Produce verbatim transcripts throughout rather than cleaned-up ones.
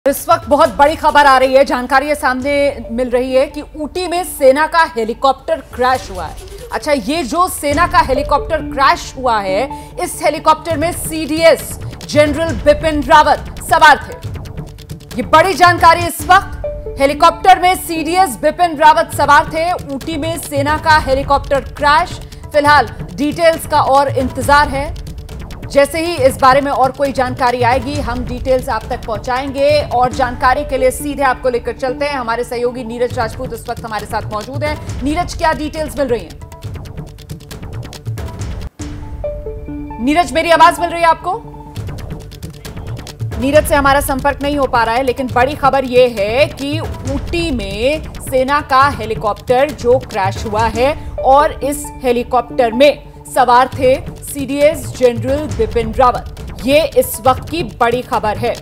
इस वक्त बहुत बड़ी खबर आ रही है, जानकारी सामने मिल रही है कि ऊटी में सेना का हेलीकॉप्टर क्रैश हुआ है। अच्छा, ये जो सेना का हेलीकॉप्टर क्रैश हुआ है, इस हेलीकॉप्टर में सीडीएस जनरल बिपिन रावत सवार थे। ये बड़ी जानकारी इस वक्त। हेलीकॉप्टर में सीडीएस बिपिन रावत सवार थे। ऊटी में सेना का हेलीकॉप्टर क्रैश। फिलहाल डिटेल्स का और इंतजार है। जैसे ही इस बारे में और कोई जानकारी आएगी हम डिटेल्स आप तक पहुंचाएंगे। और जानकारी के लिए सीधे आपको लेकर चलते हैं। हमारे सहयोगी नीरज राजपूत इस वक्त हमारे साथ मौजूद हैं। नीरज, क्या डिटेल्स मिल रही हैं? नीरज, मेरी आवाज मिल रही है आपको? नीरज से हमारा संपर्क नहीं हो पा रहा है, लेकिन बड़ी खबर यह है कि ऊटी में सेना का हेलीकॉप्टर जो क्रैश हुआ है और इस हेलीकॉप्टर में सवार थे सीडीएस जनरल बिपिन रावत। ये इस वक्त की बड़ी खबर है।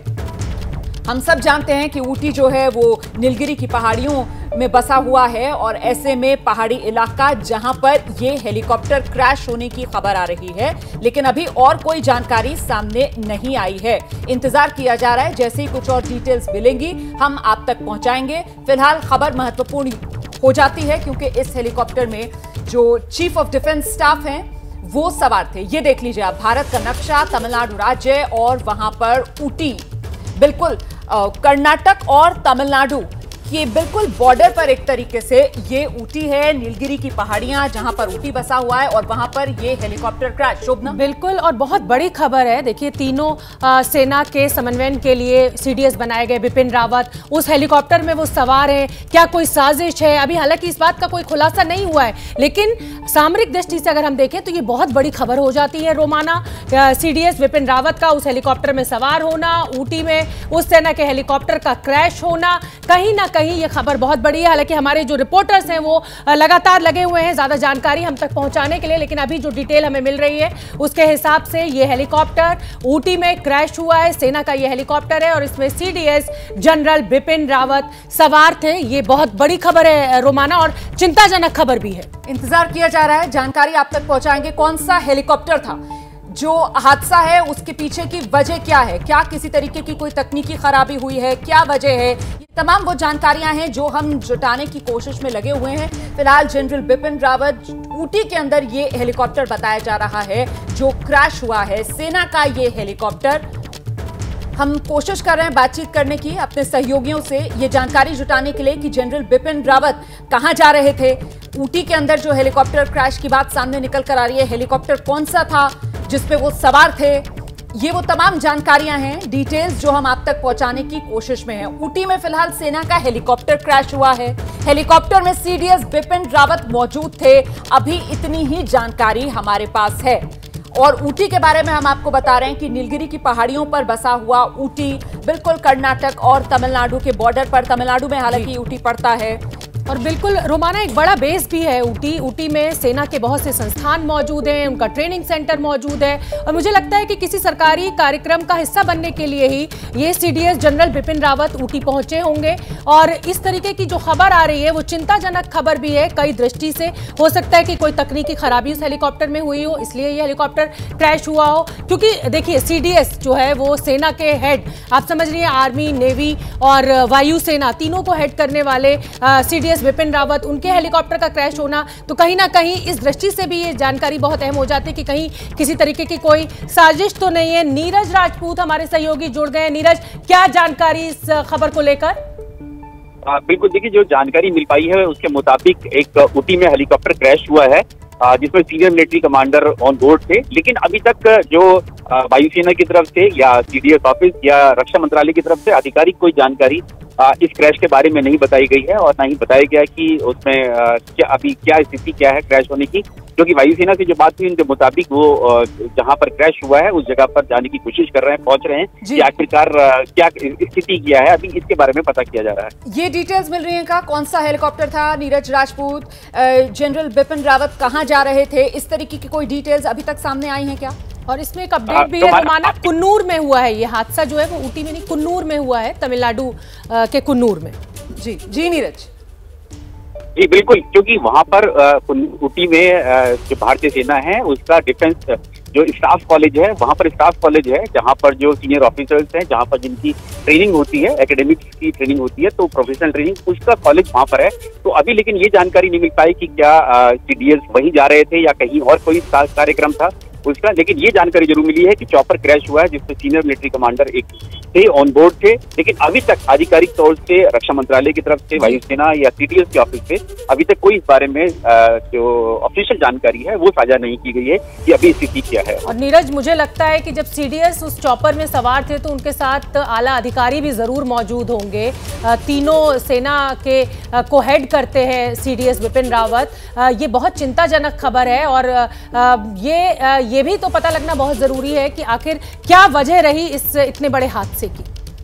हम सब जानते हैं कि ऊटी जो है वो नीलगिरी की पहाड़ियों में बसा हुआ है और ऐसे में पहाड़ी इलाका जहां पर ये हेलीकॉप्टर क्रैश होने की खबर आ रही है, लेकिन अभी और कोई जानकारी सामने नहीं आई है। इंतजार किया जा रहा है। जैसे ही कुछ और डिटेल्स मिलेंगी हम आप तक पहुंचाएंगे। फिलहाल खबर महत्वपूर्ण हो जाती है क्योंकि इस हेलीकॉप्टर में जो चीफ ऑफ डिफेंस स्टाफ हैं वो सवार थे। ये देख लीजिए आप, भारत का नक्शा, तमिलनाडु राज्य और वहां पर ऊटी, बिल्कुल कर्नाटक और तमिलनाडु ये बिल्कुल बॉर्डर पर एक तरीके से ये ऊटी है, नीलगिरी की पहाड़ियां जहां पर ऊटी बसा हुआ है और वहां पर ये हेलीकॉप्टर क्रैश। शोभना, बिल्कुल, और बहुत बड़ी खबर है। देखिए, तीनों आ, सेना के समन्वयन के लिए सीडीएस बनाए गए बिपिन रावत उस हेलीकॉप्टर में वो सवार हैं। क्या कोई साजिश है? अभी हालांकि इस बात का कोई खुलासा नहीं हुआ है, लेकिन सामरिक दृष्टि से अगर हम देखें तो ये बहुत बड़ी खबर हो जाती है। रोमाना, सीडीएस बिपिन रावत का उस हेलीकॉप्टर में सवार होना, ऊटी में उस सेना के हेलीकॉप्टर का क्रैश होना, कहीं ना कहीं ये खबर बहुत बड़ी है। हालांकि हमारे जो रिपोर्टर्स हैं वो लगातार लगे हुए हैं ज्यादा जानकारी हम तक पहुंचाने के लिए, लेकिन अभी जो डिटेल हमें मिल रही है उसके हिसाब से ये हेलीकॉप्टर ऊटी में क्रैश हुआ है। सेना का ये हेलीकॉप्टर है और इसमें सीडीएस जनरल बिपिन रावत सवार थे। ये बहुत बड़ी खबर है रोमाना, और चिंताजनक खबर भी है। इंतजार किया जा रहा है, जानकारी आप तक पहुंचाएंगे। कौन सा हेलीकॉप्टर था? जो हादसा है उसके पीछे की वजह क्या है? क्या किसी तरीके की कोई तकनीकी खराबी हुई है? क्या वजह है? ये तमाम वो जानकारियां हैं जो हम जुटाने की कोशिश में लगे हुए हैं। फिलहाल जनरल बिपिन रावत ऊटी के अंदर ये हेलीकॉप्टर बताया जा रहा है जो क्रैश हुआ है, सेना का ये हेलीकॉप्टर। हम कोशिश कर रहे हैं बातचीत करने की अपने सहयोगियों से, ये जानकारी जुटाने के लिए कि जनरल बिपिन रावत कहां जा रहे थे। ऊटी के अंदर जो हेलीकॉप्टर क्रैश की बात सामने निकल कर आ रही है, हेलीकॉप्टर कौन सा था जिसपे वो सवार थे, ये वो तमाम जानकारियां हैं, डिटेल्स जो हम आप तक पहुंचाने की कोशिश में हैं। ऊटी में फिलहाल सेना का हेलीकॉप्टर क्रैश हुआ है। हेलीकॉप्टर में सीडीएस बिपिन रावत मौजूद थे। अभी इतनी ही जानकारी हमारे पास है। और ऊटी के बारे में हम आपको बता रहे हैं कि नीलगिरी की पहाड़ियों पर बसा हुआ ऊटी, बिल्कुल कर्नाटक और तमिलनाडु के बॉर्डर पर, तमिलनाडु में हालांकि ऊटी पड़ता है। और बिल्कुल रोमाना, एक बड़ा बेस भी है ऊटी। ऊटी में सेना के बहुत से संस्थान मौजूद हैं, उनका ट्रेनिंग सेंटर मौजूद है, और मुझे लगता है कि किसी सरकारी कार्यक्रम का हिस्सा बनने के लिए ही ये सीडीएस जनरल बिपिन रावत ऊटी पहुंचे होंगे। और इस तरीके की जो खबर आ रही है वो चिंताजनक खबर भी है कई दृष्टि से। हो सकता है कि कोई तकनीकी खराबी उस हेलीकॉप्टर में हुई हो, इसलिए ये हेलीकॉप्टर क्रैश हुआ हो। क्योंकि देखिए, सीडीएस जो है वो सेना के हेड, आप समझ रही है, आर्मी, नेवी और वायुसेना तीनों को हेड करने वाले सीडीएस बिपिन रावत, उनके हेलीकॉप्टर का क्रैश होना, तो कहीं ना कहीं इस दृष्टि से भी ये जानकारी बहुत अहम हो जाती है कि कहीं किसी तरीके की कोई साजिश तो नहीं है। नीरज राजपूत हमारे सहयोगी जुड़ गए। नीरज, क्या जानकारी इस खबर को लेकर? बिल्कुल, देखिए, जो जानकारी मिल पाई है उसके मुताबिक एक ऊटी में हेलीकॉप्टर क्रैश हुआ है जिसमें senior military commander on board थे, लेकिन अभी तक जो वायुसेना की तरफ से या सीडीएस ऑफिस या रक्षा मंत्रालय की तरफ से आधिकारिक कोई जानकारी इस क्रैश के बारे में नहीं बताई गई है और ना ही बताया गया कि उसमें क्या अभी क्या स्थिति क्या है क्रैश होने की। क्योंकि वायुसेना से जो बात हुई उनके मुताबिक वो जहां पर क्रैश हुआ है उस जगह पर जाने की कोशिश कर रहे हैं, पहुंच रहे हैं कि आखिरकार क्या स्थिति क्या है, अभी इसके बारे में पता किया जा रहा है। ये डिटेल्स मिल रही है का कौन सा हेलीकॉप्टर था? नीरज राजपूत, जनरल बिपिन रावत कहाँ जा रहे थे, इस तरीके की कोई डिटेल्स अभी तक सामने आई है क्या? और इसमें एक अपडेट भी है रोमाना, कुन्नूर में हुआ है ये हादसा, जो है वो ऊटी में नहीं, कुन्नूर में हुआ है, तमिलनाडु के कुन्नूर में। जी जी नीरज। जी बिल्कुल, क्योंकि वहां पर ऊटी में जो भारतीय सेना है उसका डिफेंस जो स्टाफ कॉलेज है, वहाँ पर स्टाफ कॉलेज है जहाँ पर जो सीनियर ऑफिसर्स हैं, जहाँ पर जिनकी ट्रेनिंग होती है, एकेडमिक्स की ट्रेनिंग होती है, तो प्रोफेशनल ट्रेनिंग उसका कॉलेज वहाँ पर है। तो अभी लेकिन ये जानकारी नहीं मिल पाई कि क्या सीडीएस वहीं जा रहे थे या कहीं और कोई कार्यक्रम था उसका, लेकिन ये जानकारी जरूर मिली है कि चॉपर क्रैश हुआ है जिसमें सीनियर मिलिट्री कमांडर एक थे, ऑन बोर्ड थे, लेकिन अभी तक आधिकारिक तौर से रक्षा मंत्रालय की तरफ से, वायुसेना या सीडीएस के ऑफिस से अभी तक कोई इस बारे में जो ऑफिशियल जानकारी है वो साझा नहीं की गई है कि अभी स्थिति क्या है। और नीरज, मुझे लगता है कि जब सीडीएस उस चॉपर में सवार थे तो उनके साथ आला अधिकारी भी जरूर मौजूद होंगे। तीनों सेना के को हेड करते हैं सीडीएस बिपिन रावत। ये बहुत चिंताजनक खबर है और ये ये भी तो पता लगना बहुत जरूरी है कि आखिर क्या वजह रही इस इतने बड़े हादसे की।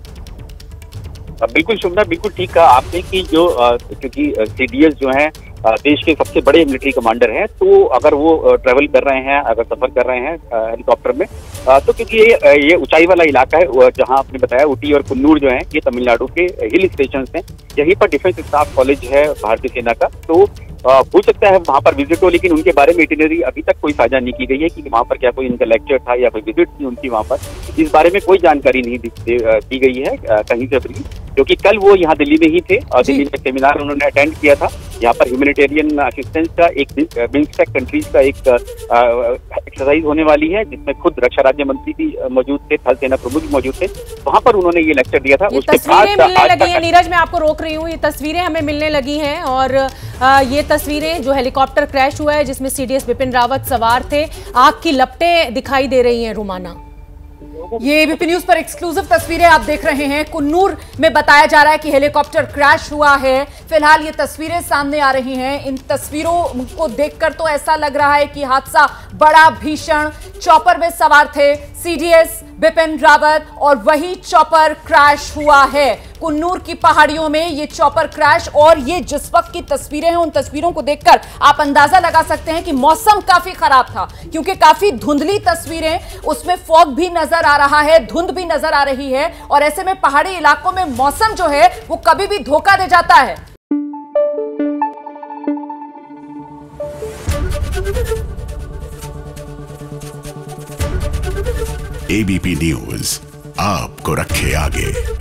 बिल्कुल शुभना, बिल्कुल ठीक कहा आपने कि जो क्योंकि सीडीएस जो है देश के सबसे बड़े मिलिट्री कमांडर हैं, तो अगर वो ट्रैवल कर रहे हैं, अगर सफर कर रहे हैं हेलीकॉप्टर में, तो क्योंकि ये ये ऊंचाई वाला इलाका है जहां आपने बताया ऊटी और कुन्नूर जो है ये तमिलनाडु के हिल स्टेशन हैं, यहीं पर डिफेंस स्टाफ कॉलेज है भारतीय सेना का। तो हो सकता है वहां पर विजिट हो, लेकिन उनके बारे में इटिनरी अभी तक कोई साझा नहीं की गई है कि वहां पर क्या कोई इनका लेक्चर था या कोई विजिट थी उनकी वहां पर। इस बारे में कोई जानकारी नहीं दी गई है कहीं से भी, क्योंकि कल वो यहाँ दिल्ली में ही थे और दिल्ली में सेमिनार उन्होंने अटेंड किया था। यहाँ पर ह्यूमैनिटेरियन असिस्टेंस का एक बिम्स्टेक कंट्रीज का एक एक्सरसाइज होने वाली है जिसमें खुद रक्षा राज्य मंत्री भी मौजूद थे, थल सेना प्रमुख भी मौजूद थे, वहां पर उन्होंने ये लेक्चर दिया था। उसके तस्वीरें मिलने लगी हैं नीरज, मैं आपको रोक रही हूँ, ये तस्वीरें हमें मिलने लगी हैं और ये तस्वीरें जो हेलीकॉप्टर क्रैश हुआ है जिसमें सीडीएस बिपिन रावत सवार थे, आग की लपटें दिखाई दे रही हैं। रुमाना, ये एबीपी न्यूज पर एक्सक्लूसिव तस्वीरें आप देख रहे हैं। कुन्नूर में बताया जा रहा है कि हेलीकॉप्टर क्रैश हुआ है। फिलहाल ये तस्वीरें सामने आ रही हैं। इन तस्वीरों को देखकर तो ऐसा लग रहा है कि हादसा बड़ा भीषण, चॉपर में सवार थे सीडीएस बिपिन रावत और वही चॉपर क्रैश हुआ है। कुन्नूर की पहाड़ियों में ये चॉपर क्रैश, और ये जिस वक्त की तस्वीरें हैं उन तस्वीरों को देखकर आप अंदाजा लगा सकते हैं कि मौसम काफी खराब था, क्योंकि काफी धुंधली तस्वीरें, उसमें फॉग भी नजर आ रहा है, धुंध भी नजर आ रही है, और ऐसे में पहाड़ी इलाकों में मौसम जो है वो कभी भी धोखा दे जाता है। एबीपी न्यूज आपको रखे आगे।